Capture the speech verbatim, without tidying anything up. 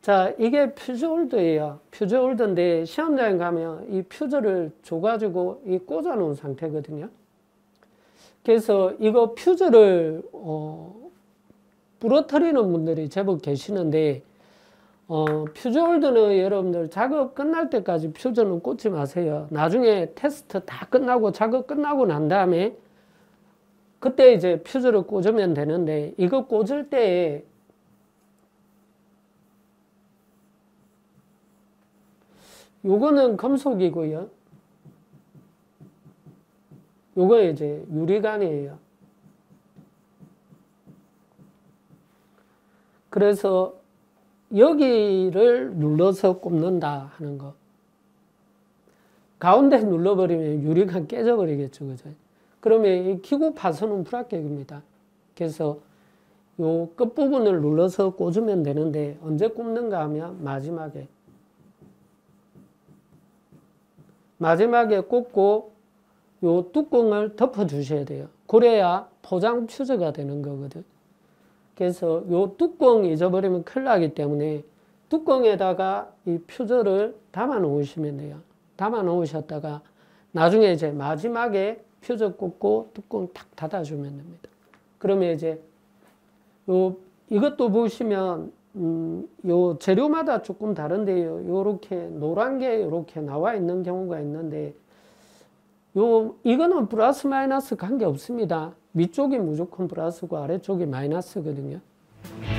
자, 이게 퓨즈홀더예요. 퓨즈홀더인데 시험장에 가면 이 퓨즈를 줘가지고 이 꽂아 놓은 상태거든요. 그래서 이거 퓨즈를 어, 부러뜨리는 분들이 제법 계시는데 어, 퓨즈홀더는 여러분들 작업 끝날 때까지 퓨즈는 꽂지 마세요. 나중에 테스트 다 끝나고 작업 끝나고 난 다음에 그때 이제 퓨즈를 꽂으면 되는데, 이거 꽂을 때 요거는 금속이고요. 요거 이제 유리관이에요. 그래서 여기를 눌러서 꼽는다 하는 거. 가운데 눌러버리면 유리관 깨져버리겠죠. 그죠? 그러면 이 기구 파손은 불합격입니다. 그래서 요 끝부분을 눌러서 꽂으면 되는데, 언제 꼽는가 하면 마지막에. 마지막에 꽂고 요 뚜껑을 덮어 주셔야 돼요. 그래야 포장 퓨즈가 되는 거거든. 그래서 요 뚜껑 잊어버리면 큰일 나기 때문에 뚜껑에다가 이 퓨즈를 담아 놓으시면 돼요. 담아 놓으셨다가 나중에 이제 마지막에 퓨즈 꽂고 뚜껑 탁 닫아주면 됩니다. 그러면 이제 요 이것도 보시면 음, 요 재료마다 조금 다른데요. 요렇게 노란 게 이렇게 나와 있는 경우가 있는데, 요 이거는 플러스 마이너스 관계 없습니다. 위쪽이 무조건 플러스고 아래쪽이 마이너스거든요.